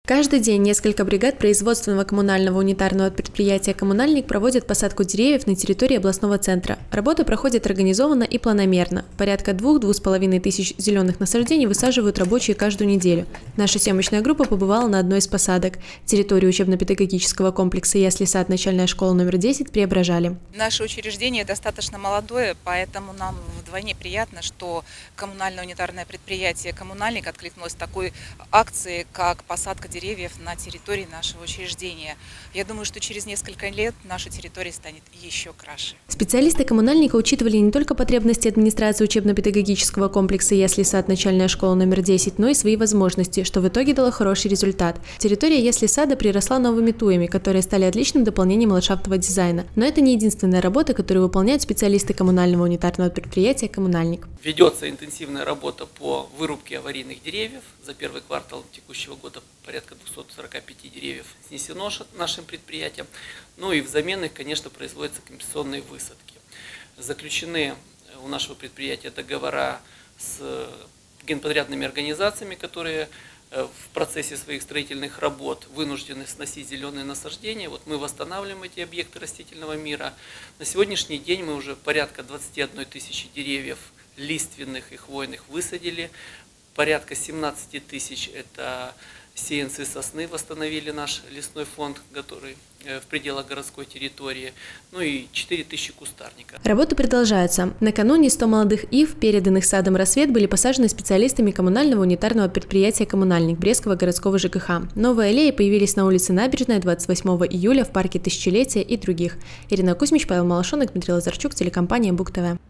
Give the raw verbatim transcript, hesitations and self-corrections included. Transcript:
Каждый день несколько бригад производственного коммунального унитарного предприятия «Коммунальник» проводят посадку деревьев на территории областного центра. Работа проходит организованно и планомерно. Порядка двух-двух с половиной тысяч зеленых насаждений высаживают рабочие каждую неделю. Наша съемочная группа побывала на одной из посадок. Территорию учебно-педагогического комплекса «Ясли-сад» начальная школа номер десять преображали. Наше учреждение достаточно молодое, поэтому нам вдвойне приятно, что коммунальное унитарное предприятие «Коммунальник» откликнулось такой акции, как посадка деревьев деревьев на территории нашего учреждения. Я думаю, что через несколько лет наша территория станет еще краше. Специалисты «Коммунальника» учитывали не только потребности администрации учебно-педагогического комплекса «Ясли-сад» начальная школа номер десять, но и свои возможности, что в итоге дало хороший результат. Территория «Ясли-сада» приросла новыми туями, которые стали отличным дополнением ландшафтного дизайна. Но это не единственная работа, которую выполняют специалисты коммунального унитарного предприятия «Коммунальник». Ведется интенсивная работа по вырубке аварийных деревьев. За первый квартал текущего года порядка двухсот сорока пяти деревьев снесено нашим предприятием. Ну и взамен их, конечно, производятся компенсационные высадки. Заключены у нашего предприятия договора с генподрядными организациями, которые в процессе своих строительных работ вынуждены сносить зеленые насаждения. Вот мы восстанавливаем эти объекты растительного мира. На сегодняшний день мы уже порядка двадцати одной тысячи деревьев лиственных и хвойных высадили. Порядка семнадцати тысяч это сеянцы сосны, восстановили наш лесной фонд, который в пределах городской территории, ну и четыре тысячи кустарника. Работы продолжаются. Накануне сто молодых ив, переданных садом «Рассвет», были посажены специалистами коммунального унитарного предприятия «Коммунальник» Брестского городского ЖКХ. Новые аллеи появились на улице Набережная двадцать восьмого июля, в парке Тысячелетия и других. Ирина Кузьмич, Павел Малашонок, Дмитрий Лазарчук, телекомпания БугТВ.